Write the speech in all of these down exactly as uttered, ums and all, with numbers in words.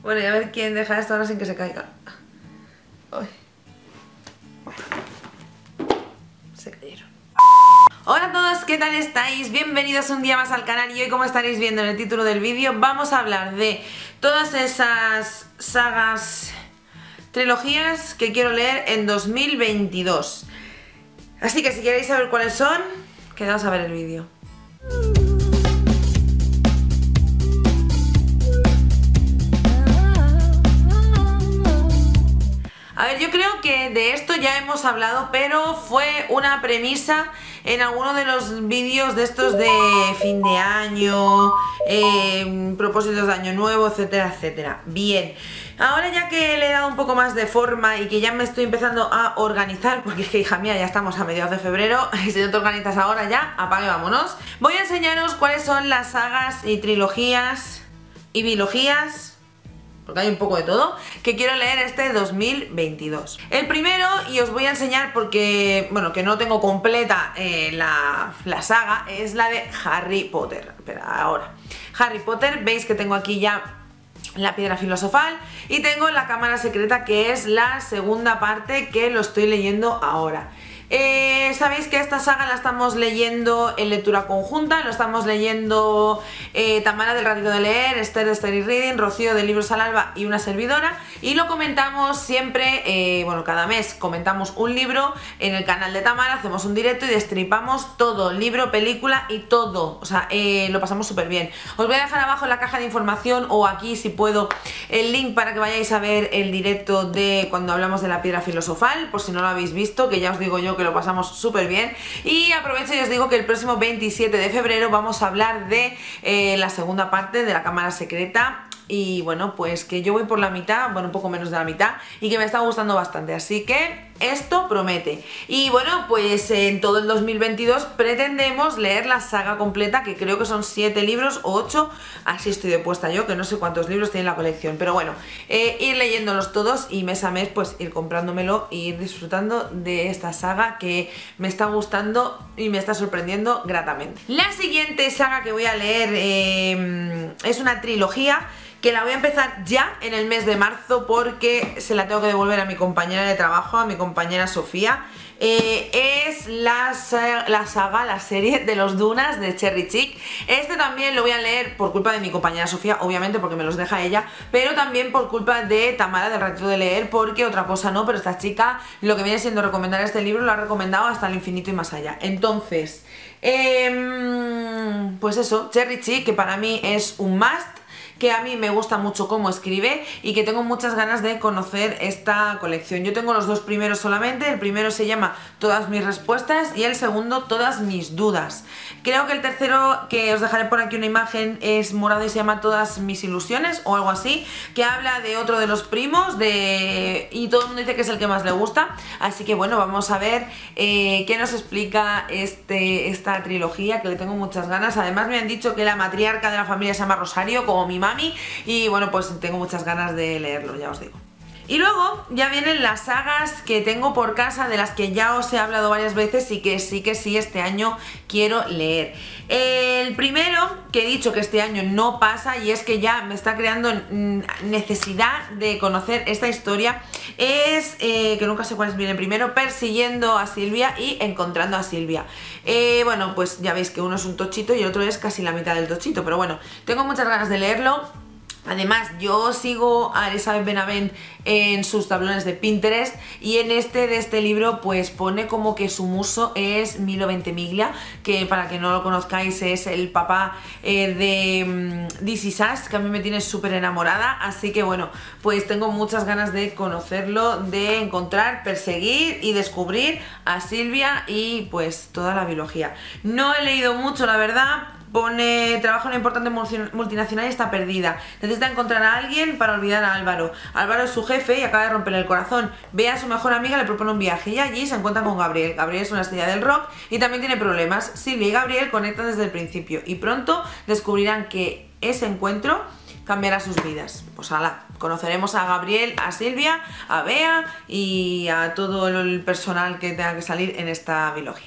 Bueno, y a ver quién deja esto ahora sin que se caiga. Ay. Bueno. Se cayeron. Hola a todos, ¿qué tal estáis? Bienvenidos un día más al canal y hoy, como estaréis viendo en el título del vídeo, vamos a hablar de todas esas sagas, trilogías que quiero leer en dos mil veintidós. Así que si queréis saber cuáles son, quedaos a ver el vídeo. A ver, yo creo que de esto ya hemos hablado, pero fue una premisa en alguno de los vídeos de estos de fin de año, eh, propósitos de año nuevo, etcétera, etcétera. Bien, ahora ya que le he dado un poco más de forma y que ya me estoy empezando a organizar, porque es que, hija mía, ya estamos a mediados de febrero, y si no te organizas ahora ya, apague, vámonos. Voy a enseñaros cuáles son las sagas y trilogías y bilogías, porque hay un poco de todo, que quiero leer este dos mil veintidós. El primero, y os voy a enseñar porque, bueno, que no tengo completa eh, la, la saga, es la de Harry Potter. Espera, ahora. Harry Potter, veis que tengo aquí ya la piedra filosofal y tengo la cámara secreta, que es la segunda parte que lo estoy leyendo ahora. Eh, Sabéis que esta saga la estamos leyendo en lectura conjunta, lo estamos leyendo eh, Tamara del Ratito de Leer, Esther de Story Reading, Rocío de Libros al Alba y una servidora, y lo comentamos siempre, eh, bueno, cada mes comentamos un libro en el canal de Tamara, hacemos un directo y destripamos todo, libro, película y todo, o sea, eh, lo pasamos súper bien. Os voy a dejar abajo en la caja de información o aquí si puedo el link para que vayáis a ver el directo de cuando hablamos de la piedra filosofal, por si no lo habéis visto, que ya os digo yo que lo pasamos súper bien. Y aprovecho y os digo que el próximo veintisiete de febrero vamos a hablar de eh, la segunda parte de la cámara secreta. Y bueno, pues que yo voy por la mitad, bueno, un poco menos de la mitad, y que me está gustando bastante, así que esto promete. Y bueno, pues en todo el dos mil veintidós pretendemos leer la saga completa, que creo que son siete libros o ocho, así estoy de puesta yo, que no sé cuántos libros tiene la colección, pero bueno, eh, ir leyéndolos todos y mes a mes pues ir comprándomelo e ir disfrutando de esta saga que me está gustando y me está sorprendiendo gratamente. La siguiente saga que voy a leer eh, es una trilogía que la voy a empezar ya en el mes de marzo porque se la tengo que devolver a mi compañera de trabajo, a mi compañera Sofía. Eh, es la, la saga, la serie de los Dunas de Cherry Chick. Este también lo voy a leer por culpa de mi compañera Sofía, obviamente porque me los deja ella, pero también por culpa de Tamara del Ratito de Leer, porque otra cosa no, pero esta chica lo que viene siendo recomendar este libro lo ha recomendado hasta el infinito y más allá. Entonces, eh, pues eso, Cherry Chick, que para mí es un must, que a mí me gusta mucho cómo escribe y que tengo muchas ganas de conocer esta colección. Yo tengo los dos primeros solamente, el primero se llama Todas mis respuestas y el segundo Todas mis dudas. Creo que el tercero, que os dejaré por aquí una imagen, es morado y se llama Todas mis ilusiones o algo así, que habla de otro de los primos de... y todo el mundo dice que es el que más le gusta, así que bueno, vamos a ver eh, qué nos explica este, esta trilogía, que le tengo muchas ganas. Además me han dicho que la matriarca de la familia se llama Rosario, como mi mamá, y bueno, pues tengo muchas ganas de leerlo, ya os digo. Y luego ya vienen las sagas que tengo por casa, de las que ya os he hablado varias veces y que sí que sí este año quiero leer. El primero, que he dicho que este año no pasa y es que ya me está creando necesidad de conocer esta historia, es, eh, que nunca sé cuál es bien el primero, Persiguiendo a Silvia y Encontrando a Silvia. Eh, bueno, pues ya veis que uno es un tochito y el otro es casi la mitad del tochito, pero bueno, tengo muchas ganas de leerlo. Además, yo sigo a Elizabeth Benavent en sus tablones de Pinterest y en este de este libro pues pone como que su muso es Milo Ventimiglia, que para que no lo conozcáis es el papá eh, de um, This Is Us, que a mí me tiene súper enamorada, así que bueno, pues tengo muchas ganas de conocerlo, de encontrar, perseguir y descubrir a Silvia y pues toda la biología. No he leído mucho, la verdad. Pone, trabaja en una importante multinacional y está perdida. Necesita encontrar a alguien para olvidar a Álvaro. Álvaro es su jefe y acaba de romperle el corazón. Ve a su mejor amiga, le propone un viaje y allí se encuentra con Gabriel. Gabriel es una estrella del rock y también tiene problemas. Silvia y Gabriel conectan desde el principio y pronto descubrirán que ese encuentro cambiará sus vidas. Pues ala, conoceremos a Gabriel, a Silvia, a Bea y a todo el personal que tenga que salir en esta biología. Pero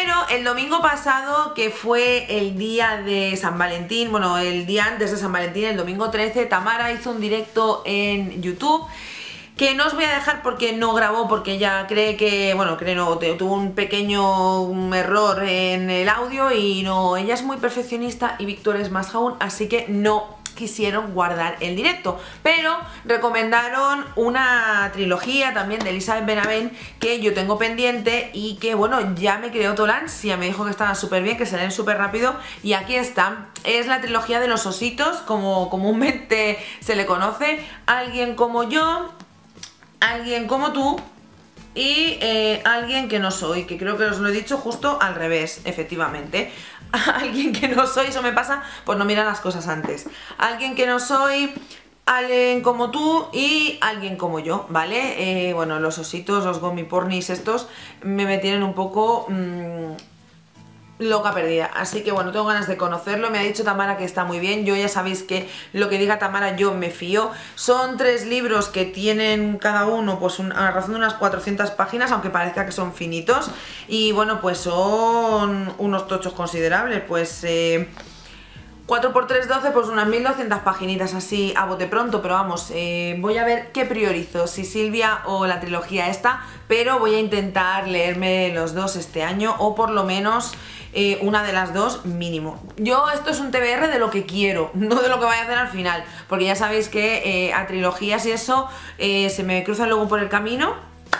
Pero el domingo pasado, que fue el día de San Valentín, bueno, el día antes de San Valentín, el domingo trece, Tamara hizo un directo en YouTube, que no os voy a dejar porque no grabó, porque ella cree que, bueno, cree no, tuvo un pequeño error en el audio y no, ella es muy perfeccionista y Víctor es más aún, así que no quisieron guardar el directo, pero recomendaron una trilogía también de Elizabeth Benavent que yo tengo pendiente y que, bueno, ya me creó toda la ansia, me dijo que estaba súper bien, que se leen súper rápido y aquí está. Es la trilogía de los ositos, como comúnmente se le conoce, Alguien como yo, Alguien como tú y eh, Alguien que no soy, que creo que os lo he dicho justo al revés, efectivamente. Alguien que no soy, eso me pasa por no mirar las cosas antes. Alguien que no soy, Alguien como tú y Alguien como yo, ¿vale? Eh, bueno, los ositos, los gomipornis estos me, me tienen un poco mmm, loca perdida, así que bueno, tengo ganas de conocerlo. Me ha dicho Tamara que está muy bien, yo ya sabéis que lo que diga Tamara yo me fío. Son tres libros que tienen cada uno pues un, a razón de unas cuatrocientas páginas, aunque parezca que son finitos, y bueno, pues son unos tochos considerables, pues eh, cuatro por tres, doce, pues unas mil doscientas paginitas así a bote pronto, pero vamos, eh, voy a ver qué priorizo, si Silvia o la trilogía esta, pero voy a intentar leerme los dos este año, o por lo menos eh, una de las dos mínimo. Yo, esto es un T B R de lo que quiero, no de lo que vaya a hacer al final, porque ya sabéis que eh, a trilogías y eso eh, se me cruzan luego por el camino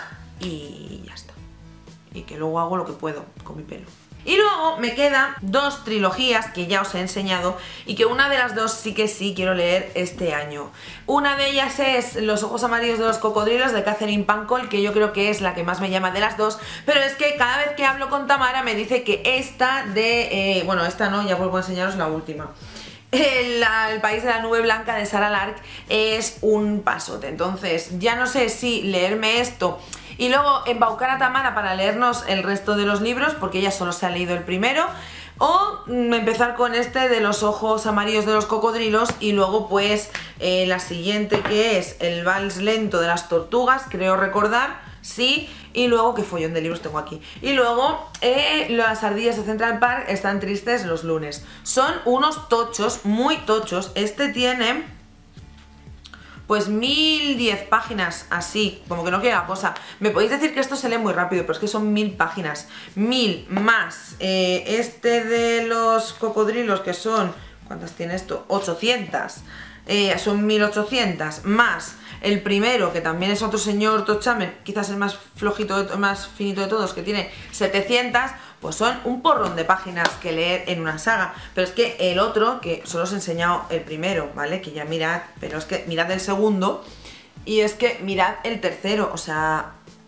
y ya está. Y que luego hago lo que puedo con mi pelo. Y luego me quedan dos trilogías que ya os he enseñado y que una de las dos sí que sí quiero leer este año. Una de ellas es Los ojos amarillos de los cocodrilos de Catherine Pancol, que yo creo que es la que más me llama de las dos, pero es que cada vez que hablo con Tamara me dice que esta de... Eh, bueno, esta no, ya vuelvo a enseñaros la última. El, el país de la nube blanca de Sarah Lark es un pasote, entonces ya no sé si leerme esto y luego embaucar a Tamara para leernos el resto de los libros, porque ella solo se ha leído el primero, o empezar con este de Los ojos amarillos de los cocodrilos y luego pues eh, la siguiente, que es El vals lento de las tortugas, creo recordar, sí, y luego, qué follón de libros tengo aquí, y luego eh, Las ardillas de Central Park están tristes los lunes. Son unos tochos, muy tochos. Este tiene pues mil diez páginas, así, como que no quiere la cosa. Me podéis decir que esto se lee muy rápido, pero es que son mil páginas. Mil más eh, este de los cocodrilos, que son, ¿cuántas tiene esto? ochocientas. Eh, son mil ochocientas, más el primero, que también es otro señor tochamen, quizás el más flojito, de más finito de todos, que tiene setecientas, pues son un porrón de páginas que leer en una saga. Pero es que el otro, que solo os he enseñado el primero, ¿vale? Que ya mirad, pero es que mirad el segundo y es que mirad el tercero, o sea...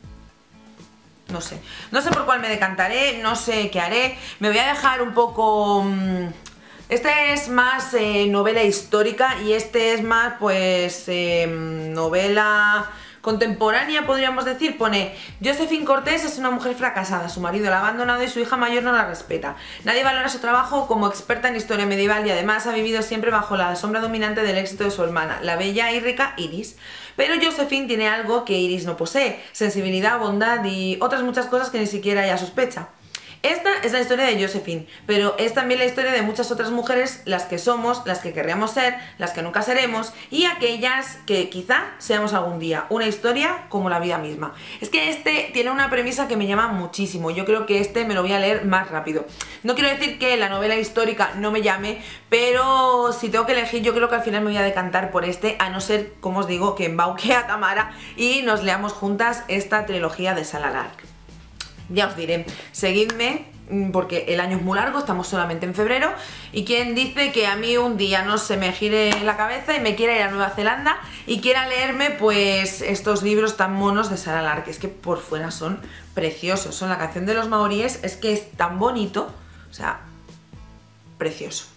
no sé, no sé por cuál me decantaré, no sé qué haré, me voy a dejar un poco... Mmm, este es más eh, novela histórica y este es más pues eh, novela contemporánea, podríamos decir. Pone: Josephine Cortés es una mujer fracasada, su marido la ha abandonado y su hija mayor no la respeta. Nadie valora su trabajo como experta en historia medieval y además ha vivido siempre bajo la sombra dominante del éxito de su hermana, la bella y rica Iris. Pero Josephine tiene algo que Iris no posee: sensibilidad, bondad y otras muchas cosas que ni siquiera ella sospecha. Esta es la historia de Josephine, pero es también la historia de muchas otras mujeres, las que somos, las que querríamos ser, las que nunca seremos y aquellas que quizá seamos algún día. Una historia como la vida misma. Es que este tiene una premisa que me llama muchísimo. Yo creo que este me lo voy a leer más rápido. No quiero decir que la novela histórica no me llame, pero si tengo que elegir, yo creo que al final me voy a decantar por este, a no ser, como os digo, que embauque a Tamara y nos leamos juntas esta trilogía de Sarah Lark. Ya os diré, seguidme porque el año es muy largo, estamos solamente en febrero y quien dice que a mí un día no se me gire la cabeza y me quiera ir a Nueva Zelanda y quiera leerme pues estos libros tan monos de Sarah Lark, es que por fuera son preciosos, son La canción de los maoríes, es que es tan bonito, o sea, precioso.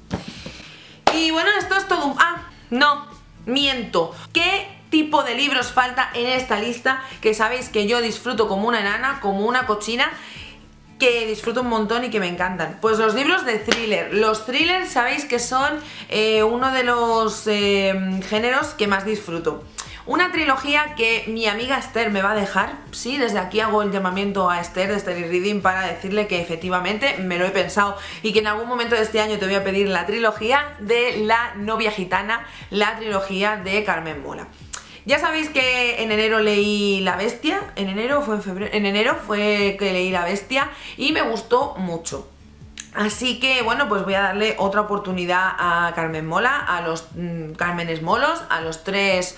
Y bueno, esto es todo un... Ah, no, miento, ¿qué tipo de libros falta en esta lista? Que sabéis que yo disfruto como una enana, como una cochina, que disfruto un montón y que me encantan. Pues los libros de thriller. Los thrillers sabéis que son eh, uno de los eh, géneros que más disfruto. Una trilogía que mi amiga Esther me va a dejar. Sí, desde aquí hago el llamamiento a Esther de Esther y Reading para decirle que efectivamente me lo he pensado y que en algún momento de este año te voy a pedir la trilogía de La novia gitana, la trilogía de Carmen Mola. Ya sabéis que en enero leí La bestia, en enero fue en febrero, en enero fue que leí La bestia y me gustó mucho. Así que bueno, pues voy a darle otra oportunidad a Carmen Mola, a los mmm, Cármenes Molos, a los tres...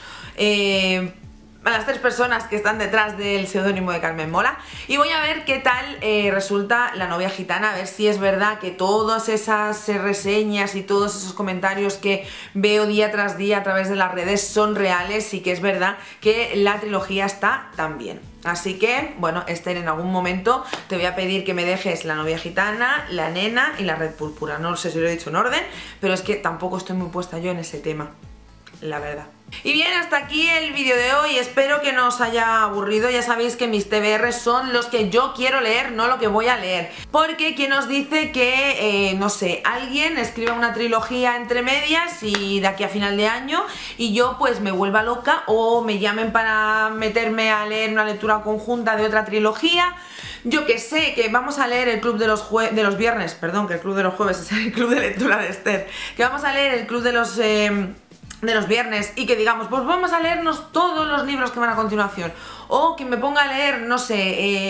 Eh, a las tres personas que están detrás del seudónimo de Carmen Mola, y voy a ver qué tal eh, resulta La novia gitana, a ver si es verdad que todas esas eh, reseñas y todos esos comentarios que veo día tras día a través de las redes son reales y que es verdad que la trilogía está tan bien. Así que, bueno, Esther, en algún momento te voy a pedir que me dejes La novia gitana, La nena y La red púrpura. No sé si lo he dicho en orden, pero es que tampoco estoy muy puesta yo en ese tema, la verdad. Y bien, hasta aquí el vídeo de hoy, espero que no os haya aburrido. Ya sabéis que mis T B R son los que yo quiero leer, no lo que voy a leer. Porque quien os dice que, eh, no sé, alguien escriba una trilogía entre medias y de aquí a final de año y yo pues me vuelva loca o me llamen para meterme a leer una lectura conjunta de otra trilogía. Yo que sé, que vamos a leer el club de los, jue de los viernes, perdón, que el club de los jueves es el club de lectura de Esther, que vamos a leer el club de los... Eh, de los viernes y que digamos, pues vamos a leernos todos los libros que van a continuación, o que me ponga a leer, no sé,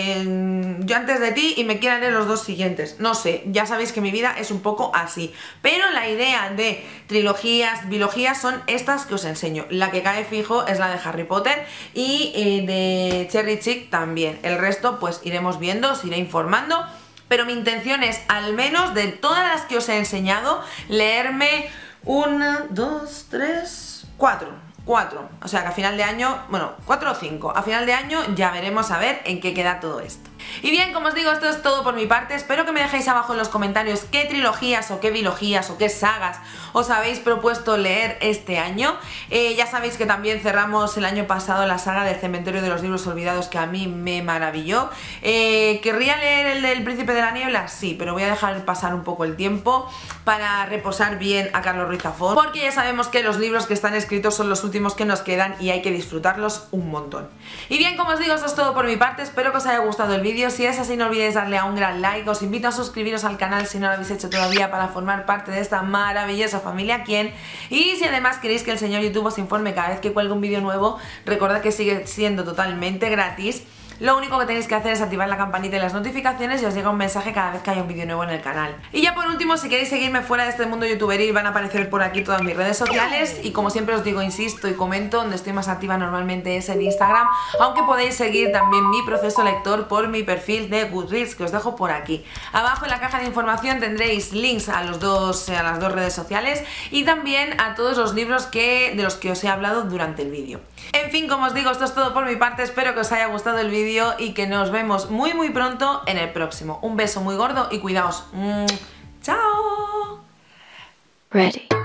eh, Yo antes de ti y me quiera leer los dos siguientes, no sé, ya sabéis que mi vida es un poco así, pero la idea de trilogías, bilogías son estas que os enseño. La que cae fijo es la de Harry Potter y eh, de Cherry Chick también, el resto pues iremos viendo, os iré informando, pero mi intención es, al menos de todas las que os he enseñado, leerme una, dos, tres, cuatro. Cuatro. O sea que a final de año, bueno, cuatro o cinco. A final de año ya veremos a ver en qué queda todo esto. Y bien, como os digo, esto es todo por mi parte. Espero que me dejéis abajo en los comentarios qué trilogías o qué bilogías o qué sagas os habéis propuesto leer este año. Eh, ya sabéis que también cerramos el año pasado la saga del Cementerio de los Libros Olvidados, que a mí me maravilló. Eh, ¿Querría leer el del Príncipe de la Niebla? Sí, pero voy a dejar pasar un poco el tiempo para reposar bien a Carlos Ruiz Zafón, porque ya sabemos que los libros que están escritos son los últimos que nos quedan y hay que disfrutarlos un montón. Y bien, como os digo, esto es todo por mi parte. Espero que os haya gustado el vídeo. Si es así, no olvidéis darle a un gran like. Os invito a suscribiros al canal si no lo habéis hecho todavía, para formar parte de esta maravillosa familia Quién. Y si además queréis que el señor YouTube os informe cada vez que cuelgue un vídeo nuevo, recordad que sigue siendo totalmente gratis. Lo único que tenéis que hacer es activar la campanita y las notificaciones y os llega un mensaje cada vez que haya un vídeo nuevo en el canal. Y ya por último, si queréis seguirme fuera de este mundo youtuberil, van a aparecer por aquí todas mis redes sociales. Y como siempre os digo, insisto y comento, donde estoy más activa normalmente es en Instagram, aunque podéis seguir también mi proceso lector por mi perfil de Goodreads, que os dejo por aquí. Abajo en la caja de información tendréis links a, los dos, a las dos redes sociales y también a todos los libros que, de los que os he hablado durante el vídeo. En fin, como os digo, esto es todo por mi parte. Espero que os haya gustado el vídeo y que nos vemos muy muy pronto en el próximo. Un beso muy gordo y cuidaos. ¡Chao! Ready.